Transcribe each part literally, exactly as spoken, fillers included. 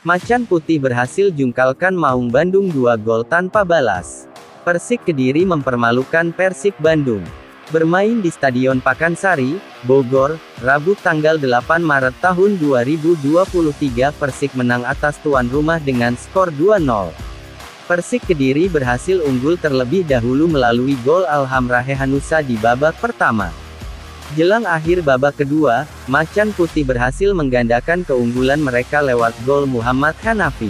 Macan Putih berhasil jungkalkan Maung Bandung dua gol tanpa balas. Persik Kediri mempermalukan Persib Bandung. Bermain di Stadion Pakansari, Bogor, Rabu tanggal delapan Maret tahun dua ribu dua puluh tiga Persik menang atas tuan rumah dengan skor dua nol. Persik Kediri berhasil unggul terlebih dahulu melalui gol Alham Rahehanusa di babak pertama. Jelang akhir babak kedua, Macan Putih berhasil menggandakan keunggulan mereka lewat gol Muhammad Hanafi.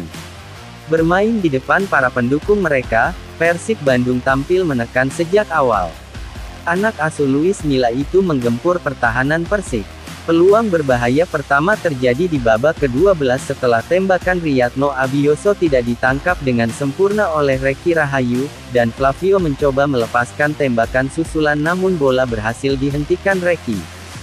Bermain di depan para pendukung mereka, Persib Bandung tampil menekan sejak awal. Anak asuh Luis Milla itu menggempur pertahanan Persik. Peluang berbahaya pertama terjadi di babak kedua belas setelah tembakan Riyadno Abioso tidak ditangkap dengan sempurna oleh Reki Rahayu, dan Flavio mencoba melepaskan tembakan susulan namun bola berhasil dihentikan Reki.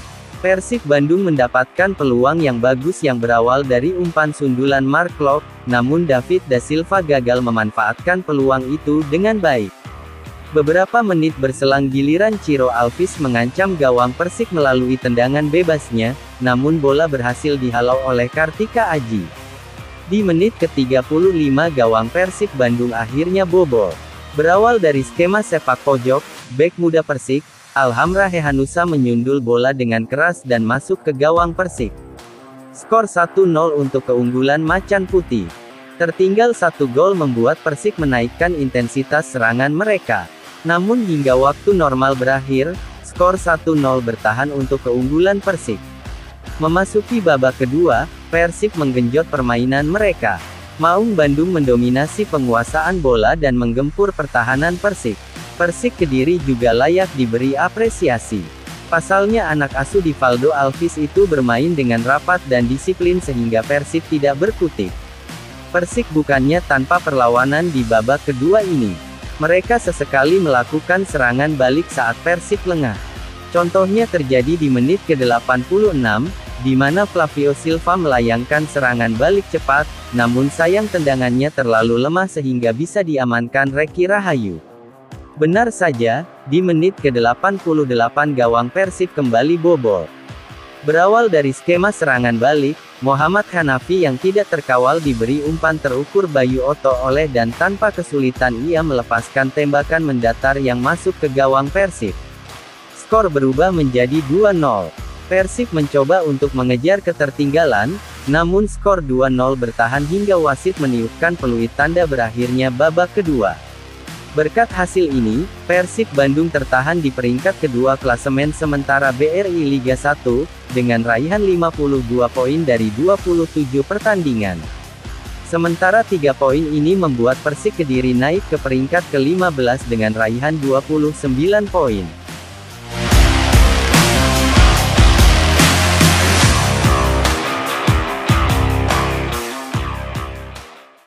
Persik Bandung mendapatkan peluang yang bagus yang berawal dari umpan sundulan Mark Klok, namun David da Silva gagal memanfaatkan peluang itu dengan baik. Beberapa menit berselang giliran Ciro Alves mengancam gawang Persik melalui tendangan bebasnya, namun bola berhasil dihalau oleh Kartika Aji. Di menit ke tiga puluh lima gawang Persik Bandung akhirnya bobol. Berawal dari skema sepak pojok, bek muda Persik, Alham Rahehanusa menyundul bola dengan keras dan masuk ke gawang Persik. Skor satu nol untuk keunggulan Macan Putih. Tertinggal satu gol membuat Persik menaikkan intensitas serangan mereka. Namun hingga waktu normal berakhir, skor satu nol bertahan untuk keunggulan Persik. Memasuki babak kedua, Persik menggenjot permainan mereka. Maung Bandung mendominasi penguasaan bola dan menggempur pertahanan Persik. Persik Kediri juga layak diberi apresiasi. Pasalnya anak asuh Divaldo Alves itu bermain dengan rapat dan disiplin sehingga Persik tidak berkutik. Persik bukannya tanpa perlawanan di babak kedua ini. Mereka sesekali melakukan serangan balik saat Persik lengah. Contohnya terjadi di menit ke delapan puluh enam, di mana Flavio Silva melayangkan serangan balik cepat, namun sayang tendangannya terlalu lemah sehingga bisa diamankan Reki Rahayu. Benar saja, di menit ke delapan puluh delapan gawang Persik kembali bobol. Berawal dari skema serangan balik, Muhammad Hanafi yang tidak terkawal diberi umpan terukur Bayu Oto oleh dan tanpa kesulitan ia melepaskan tembakan mendatar yang masuk ke gawang Persik. Skor berubah menjadi dua nol. Persik mencoba untuk mengejar ketertinggalan, namun skor dua nol bertahan hingga wasit meniupkan peluit tanda berakhirnya babak kedua. Berkat hasil ini, Persik Bandung tertahan di peringkat kedua klasemen sementara B R I Liga satu, dengan raihan lima puluh dua poin dari dua puluh tujuh pertandingan. Sementara tiga poin ini membuat Persik Kediri naik ke peringkat ke lima belas dengan raihan dua puluh sembilan poin.